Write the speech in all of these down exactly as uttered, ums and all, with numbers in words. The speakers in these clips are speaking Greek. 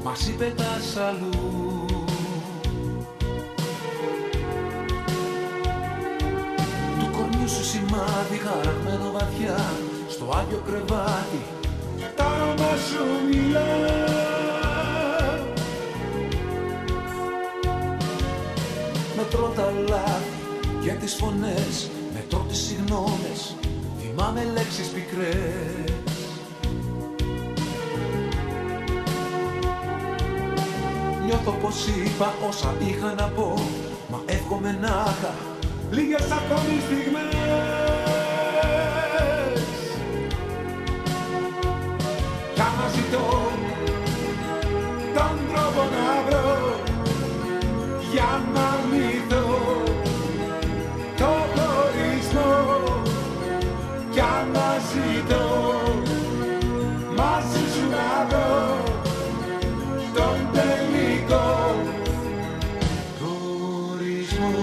μας είπε τας αλλού. Του κορμιού σου σημάδι χαραγμένο βαθιά στο άγιο κρεβάτι, τα όνομα σου μιλά. Μετρώ τα λάθη και τις φωνές, μετρώ τις συγγνώμες, θυμάμαι λέξεις πικρές. Νιώθω πως είπα όσα είχα να πω, μα εύχομαι να είχα λίγες ακόμη στιγμές. Κι άμα ζητώ τον τρόπο να βρω για να αρνηθώ το χωρισμό, κι άμα ζητώ μαζί σου να βρω τον τελικό χωρισμό.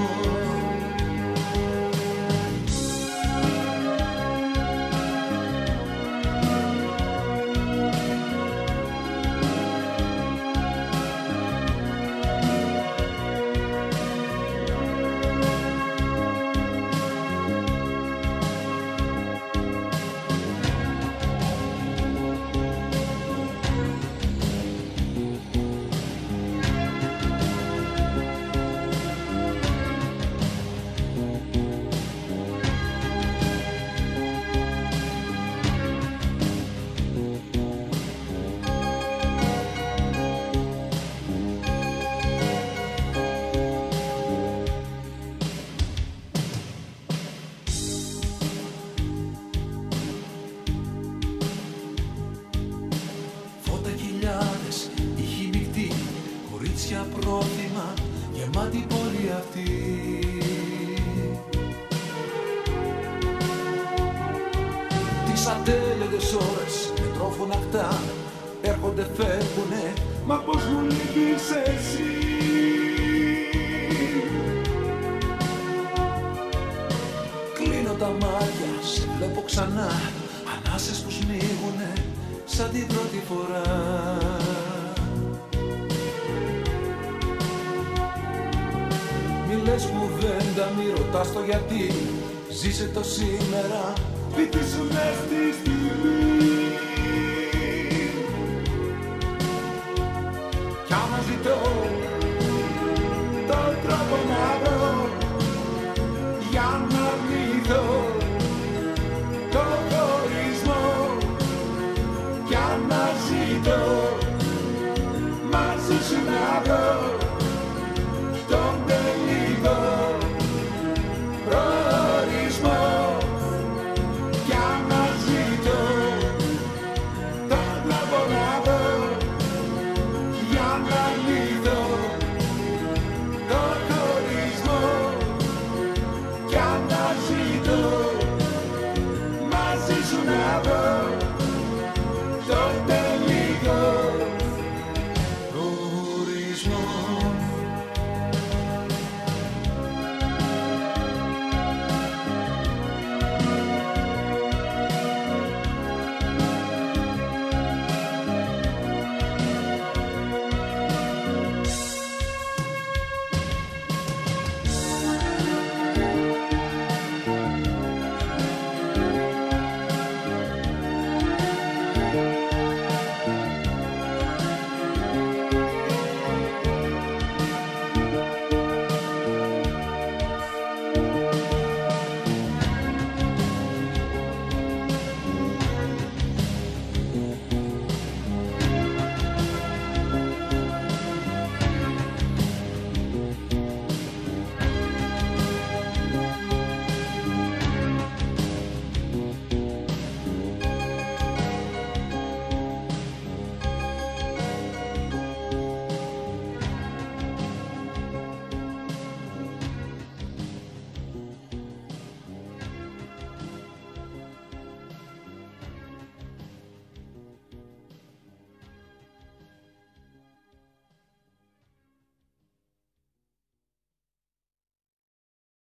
Πρόθυμα, γεμάτη πόλη αυτή. Τις ατέλειωτες ώρες μετρώ φωναχτά, έρχονται φεύγουνε, μα πως μου λείπεις εσύ. Κλείνω τα μάτια, σε βλέπω ξανά, ανάσες που σμίγουνε σαν την πρώτη φορά. Λες κουβέντα, μη ρωτάς το γιατί, ζήσε το σήμερα, πείτε σου μες στη στιγμή. Κι άμα ζητώ τον τρόπο να βρω για να αρνηθώ το χωρισμό, κι άμα ζητώ μαζί σου να βρω